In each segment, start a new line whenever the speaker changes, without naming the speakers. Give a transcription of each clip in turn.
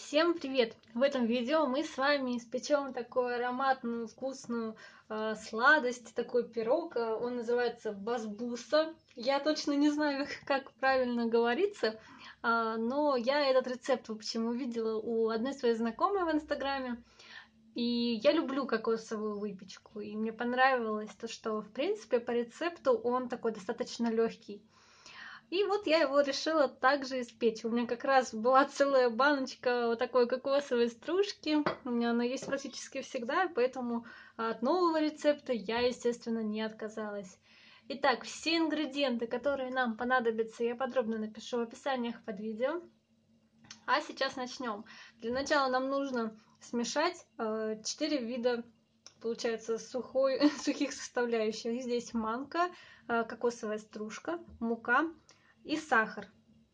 Всем привет! В этом видео мы с вами испечем такую ароматную, вкусную сладость, такой пирог. Он называется басбуса. Я точно не знаю, как правильно говорится, но я этот рецепт, в общем, увидела у одной своей знакомой в Инстаграме. И я люблю кокосовую выпечку, и мне понравилось то, что, в принципе, по рецепту он такой достаточно легкий. И вот я его решила также испечь. У меня как раз была целая баночка вот такой кокосовой стружки. У меня она есть практически всегда, поэтому от нового рецепта я, естественно, не отказалась. Итак, все ингредиенты, которые нам понадобятся, я подробно напишу в описаниях под видео. А сейчас начнем. Для начала нам нужно смешать 4 вида, получается, сухих составляющих. Здесь манка, кокосовая стружка, мука и сахар.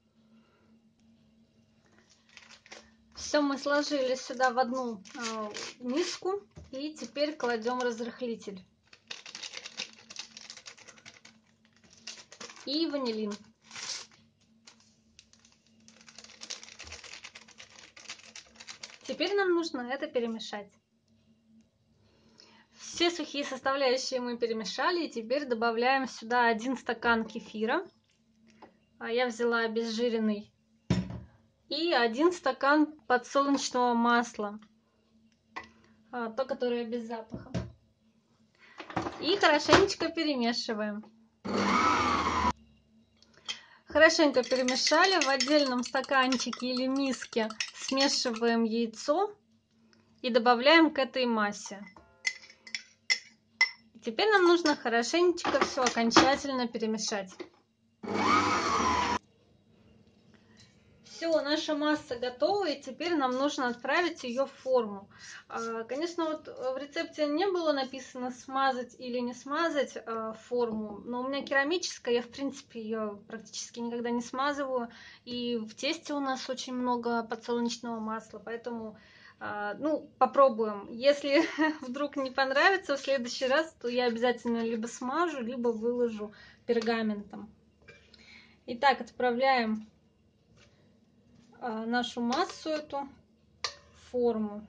Все мы сложили сюда в одну миску, и теперь кладем разрыхлитель и ванилин. Теперь нам нужно это перемешать. Все сухие составляющие мы перемешали, и теперь добавляем сюда 1 стакан кефира. Я взяла обезжиренный. И 1 стакан подсолнечного масла, то, которое без запаха. И хорошенечко перемешиваем. Хорошенько перемешали. В отдельном стаканчике или миске смешиваем яйцо и добавляем к этой массе. Теперь нам нужно хорошенечко все окончательно перемешать. Все, наша масса готова, и теперь нам нужно отправить ее в форму. Конечно, вот в рецепте не было написано смазать или не смазать форму, но у меня керамическая, я в принципе ее практически никогда не смазываю, и в тесте у нас очень много подсолнечного масла, поэтому попробуем. Если вдруг не понравится в следующий раз, то я обязательно либо смажу, либо выложу пергаментом. Итак, отправляем нашу массу эту в форму.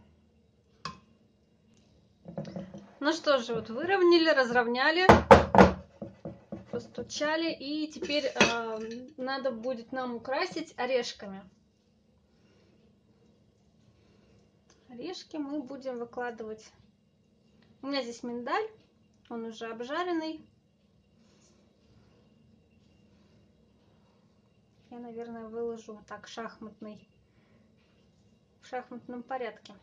Ну что же, вот выровняли, разровняли, постучали, и теперь надо будет нам украсить орешками. Орешки мы будем выкладывать. У меня здесь миндаль, он уже обжаренный. Я, наверное, выложу вот так в шахматном порядке.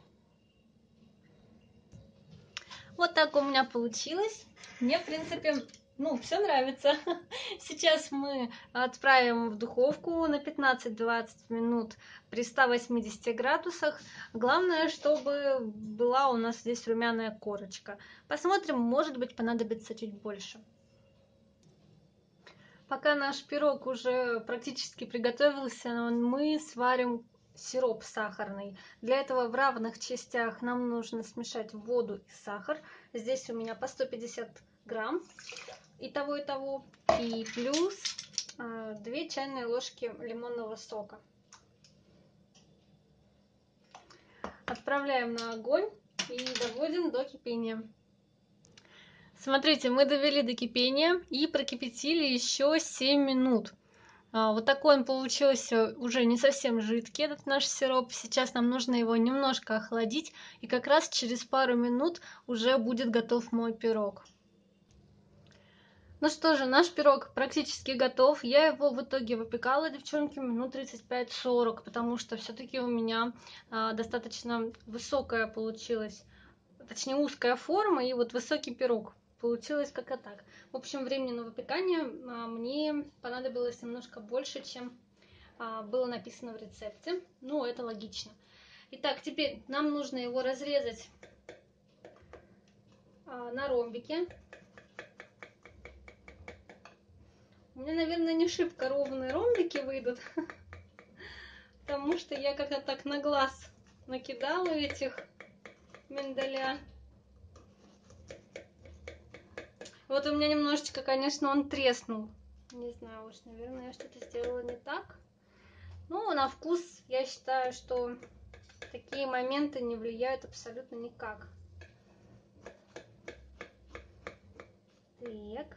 Вот так у меня получилось. Мне, в принципе, все нравится. Сейчас мы отправим в духовку на 15-20 минут при 180 градусах. Главное, чтобы была у нас здесь румяная корочка. Посмотрим, может быть, понадобится чуть больше. Пока наш пирог уже практически приготовился, мы сварим сироп сахарный. Для этого в равных частях нам нужно смешать воду и сахар. Здесь у меня по 150 грамм и того, и плюс 2 чайные ложки лимонного сока. Отправляем на огонь и доводим до кипения. Смотрите, мы довели до кипения и прокипятили еще 7 минут. Вот такой он получился уже не совсем жидкий, этот наш сироп. Сейчас нам нужно его немножко охладить, и как раз через пару минут уже будет готов мой пирог. Ну что же, наш пирог практически готов. Я его в итоге выпекала, девчонки, минут 35-40, потому что все-таки у меня достаточно высокая получилась, точнее узкая форма и вот высокий пирог. Получилось как-то так. В общем, времени на выпекание мне понадобилось немножко больше, чем было написано в рецепте. Ну, это логично. Итак, теперь нам нужно его разрезать на ромбики. У меня, наверное, не шибко ровные ромбики выйдут, потому что я как-то так на глаз накидала этих миндаля. Вот у меня немножечко, конечно, он треснул. Не знаю уж, наверное, я что-то сделала не так. Ну, на вкус я считаю, что такие моменты не влияют абсолютно никак. Так.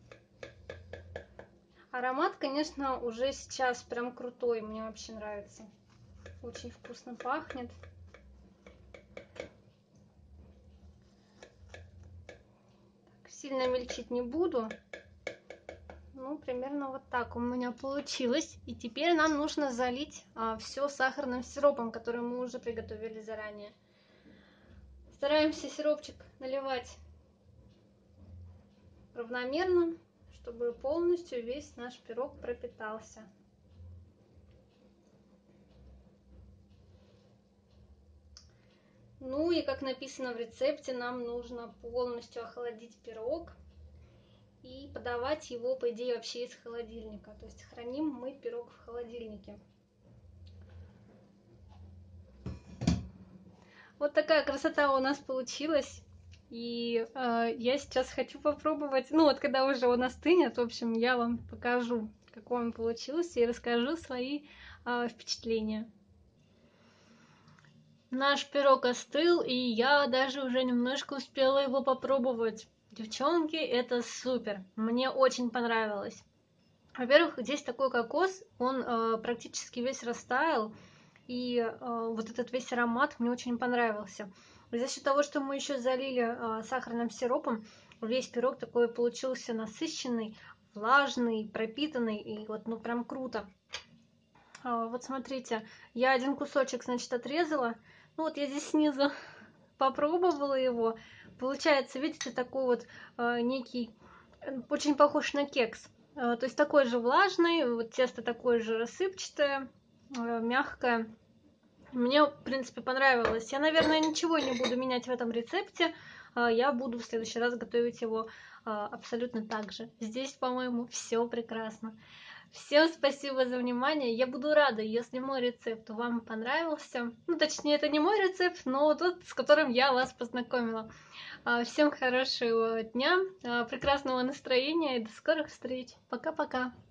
Аромат, конечно, уже сейчас прям крутой, мне вообще нравится. Очень вкусно пахнет. Сильно мельчить не буду. Ну, примерно вот так у меня получилось. И теперь нам нужно залить все сахарным сиропом, который мы уже приготовили заранее. Стараемся сиропчик наливать равномерно, чтобы полностью весь наш пирог пропитался. Ну и как написано в рецепте, нам нужно полностью охладить пирог и подавать его, по идее, вообще из холодильника. То есть храним мы пирог в холодильнике. Вот такая красота у нас получилась. И я сейчас хочу попробовать, ну вот когда уже он остынет, в общем, я вам покажу, какой он получился, и расскажу свои впечатления. Наш пирог остыл, и я даже уже немножко успела его попробовать. Девчонки, это супер! Мне очень понравилось. Во-первых, здесь такой кокос, он практически весь растаял, и вот этот весь аромат мне очень понравился. И за счет того, что мы еще залили сахарным сиропом, весь пирог такой получился насыщенный, влажный, пропитанный, и вот ну прям круто. Вот смотрите, я один кусочек, значит, отрезала. Ну вот я здесь снизу попробовала его. Получается, видите, такой вот некий, очень похож на кекс. То есть такой же влажный, вот тесто такое же рассыпчатое, мягкое. Мне, в принципе, понравилось. Я, наверное, ничего не буду менять в этом рецепте. Я буду в следующий раз готовить его абсолютно так же. Здесь, по-моему, все прекрасно. Всем спасибо за внимание. Я буду рада, если мой рецепт вам понравился. Ну, точнее, это не мой рецепт, но тот, с которым я вас познакомила. Всем хорошего дня, прекрасного настроения и до скорых встреч. Пока-пока.